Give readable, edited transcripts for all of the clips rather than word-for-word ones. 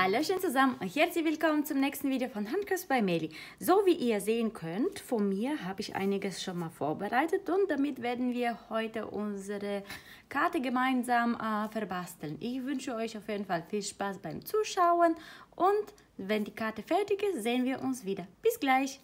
Hallöchen zusammen und herzlich willkommen zum nächsten Video von Handküsse bei Meli. So wie ihr sehen könnt, von mir habe ich einiges schon mal vorbereitet und damit werden wir heute unsere Karte gemeinsam verbasteln. Ich wünsche euch auf jeden Fall viel Spaß beim Zuschauen und wenn die Karte fertig ist, sehen wir uns wieder. Bis gleich!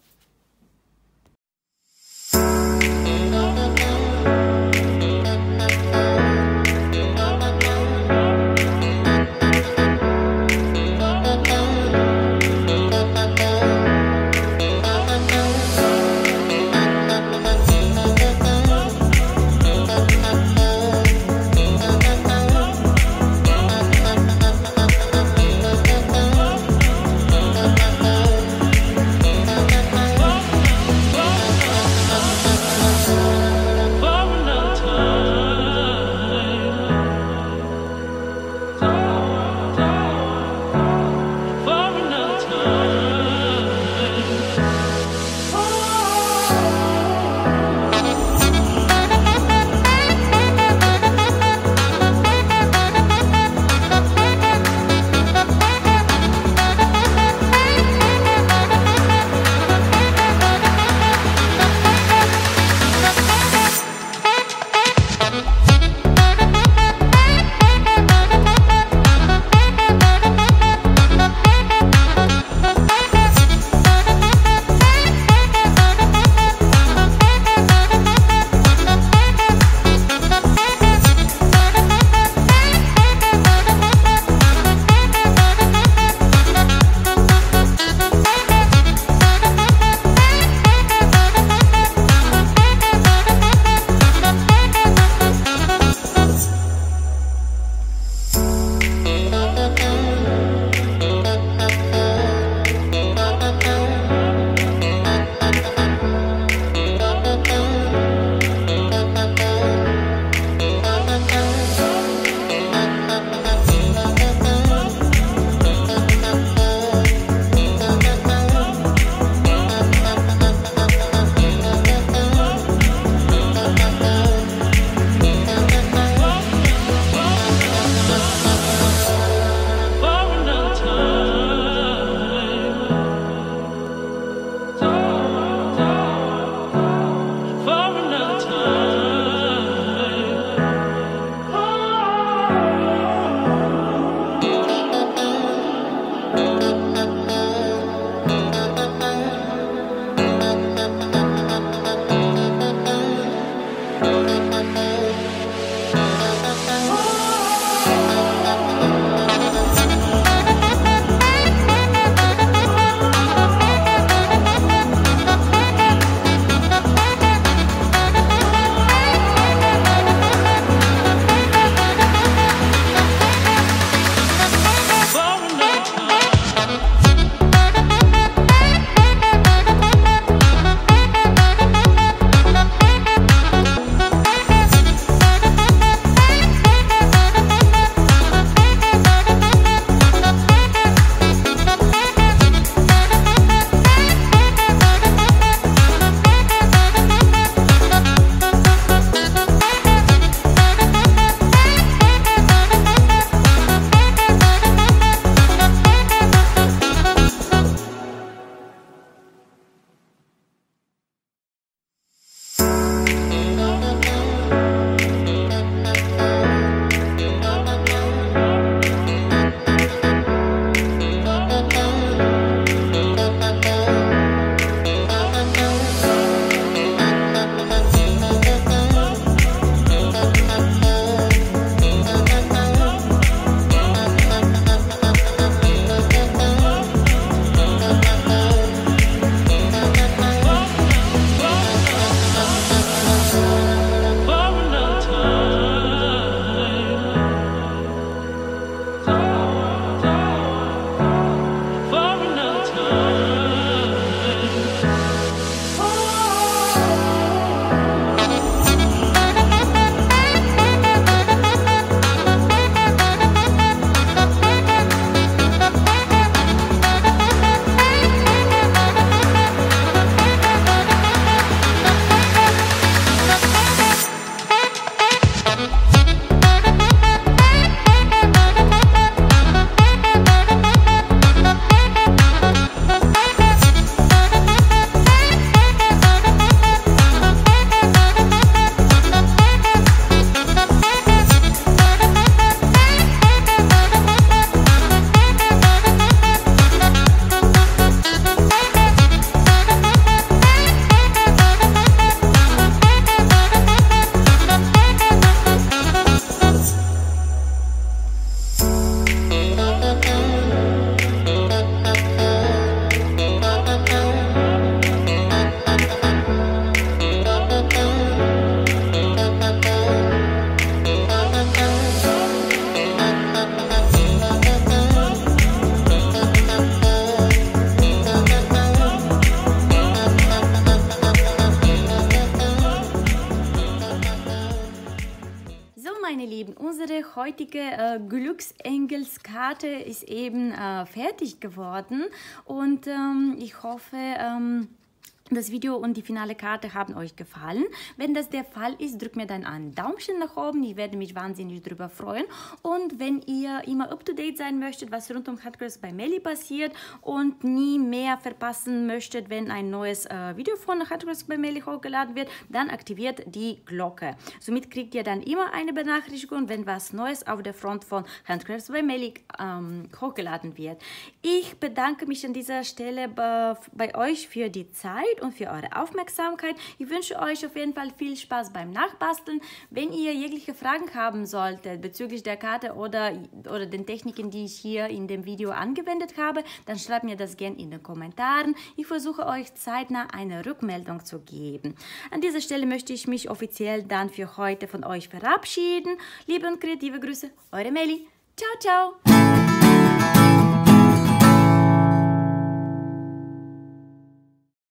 meine Lieben, unsere heutige Glücksengelskarte ist eben fertig geworden und ich hoffe, das Video und die finale Karte haben euch gefallen. Wenn das der Fall ist, drückt mir dann ein Daumen nach oben. Ich werde mich wahnsinnig darüber freuen. Und wenn ihr immer up-to-date sein möchtet, was rund um Handcrafts bei Melli passiert und nie mehr verpassen möchtet, wenn ein neues Video von Handcrafts bei Melli hochgeladen wird, dann aktiviert die Glocke. Somit kriegt ihr dann immer eine Benachrichtigung, wenn was Neues auf der Front von Handcrafts bei Melli hochgeladen wird. Ich bedanke mich an dieser Stelle bei euch für die Zeit und für eure Aufmerksamkeit. Ich wünsche euch auf jeden Fall viel Spaß beim Nachbasteln. Wenn ihr jegliche Fragen haben solltet bezüglich der Karte oder den Techniken, die ich hier in dem Video angewendet habe, dann schreibt mir das gerne in den Kommentaren. Ich versuche euch zeitnah eine Rückmeldung zu geben. An dieser Stelle möchte ich mich offiziell dann für heute von euch verabschieden. Liebe und kreative Grüße, eure Melli. Ciao, ciao!